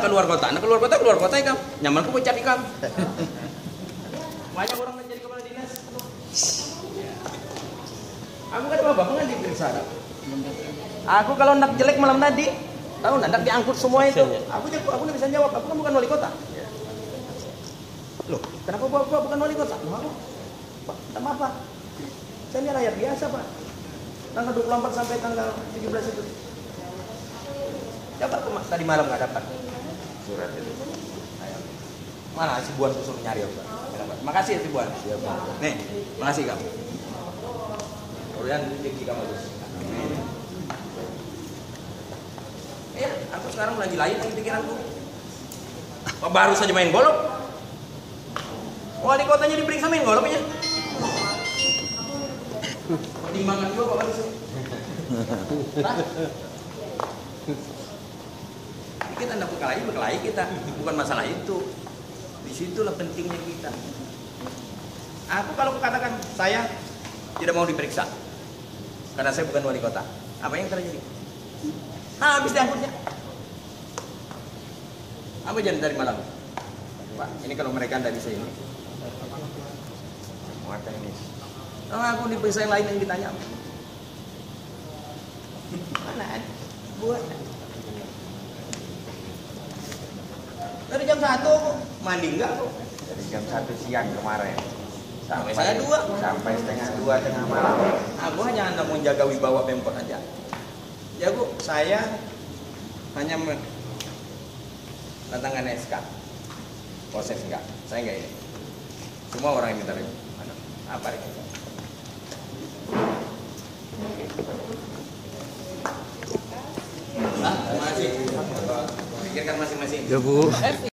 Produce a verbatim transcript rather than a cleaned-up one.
keluar kota. Nah keluar kota keluar kota ikam. Nyaman ku pecat ikam. Banyak orang menjadi kepala dinas. Aku kan bapak kan diperiksa. Aku kalau ndak jelek malam tadi, tahu ndak diangkut semua itu. Aku aku nggak bisa jawab. Aku kan bukan wali kota. Loh, kenapa bapak bukan wali kota? Loh, aku, Pak, tak apa. Saya ini rakyat biasa, Pak. Tanggal dua puluh empat sampai tanggal tujuh belas itu. Dapat kok tadi malam nggak dapat surat itu. Ayo. Mana si Buan suruh nyari apa? Makasih ya si Buan. Siap, Pak. Nih, makasih kamu. Kemudian rezeki kamu terus. Iya, aku sekarang lagi lain lagi pikiranku. Oh, baru saja main golok. Wali kotanya diperiksa main goloknya. Pertimbangan juga Pak Wali. Kita hendak berkelahi, berkelahi kita, bukan masalah itu. Disitulah pentingnya kita. Aku kalau katakan saya tidak mau diperiksa karena saya bukan wali kota, apa yang terjadi? Nah, habis diangkutnya. Apa jadi dari malam? Pak, ini kalau mereka tidak bisa ini. Muatan ini. Kalau aku diperiksa yang lain yang ditanya. Mana ada? Buat. Dari jam satu mandi enggak kok? Dari jam satu siang kemarin sampai saya dua sampai setengah dua tengah malam. Aku hanya hendak menjaga wibawa Pemkot aja. Ya Bu, saya hanya mendatangkan S K. Proses enggak, saya enggak ini. Semua orang yang minta ini. Mana? Apa ini? Ah, terima kasih. Pikirkan masing-masing. Ya Bu.